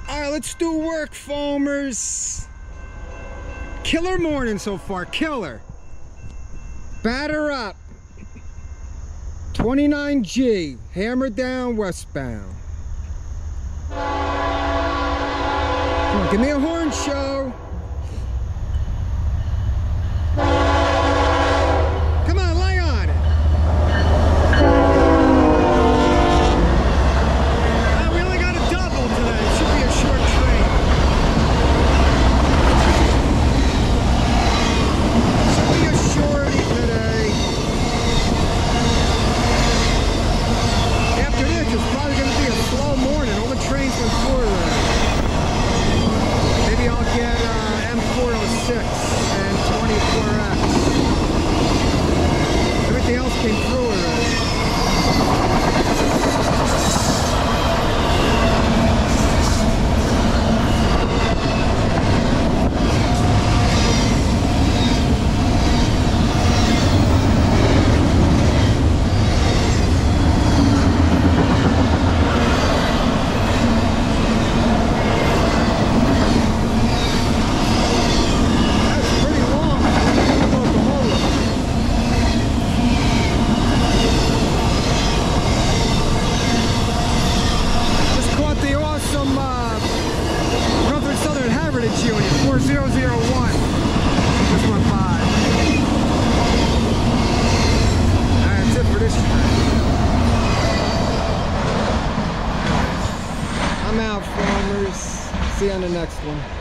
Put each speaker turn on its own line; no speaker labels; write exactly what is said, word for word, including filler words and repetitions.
Alright, let's do work, foamers. Killer morning so far, killer. Batter up. twenty-nine G, hammer down westbound. Come on, give me a horn show. Come on, lay on it. Uh, we only got a double today. It should be a short train. Should be a shorty today. After this, it's probably going to be a slow morning. All the trains went through already. Maybe I'll get uh, M four oh six and twenty-four X. Everything else came through already. four zero zero one. This one five. Alright, that's it for this train. I'm out, farmers. See you on the next one.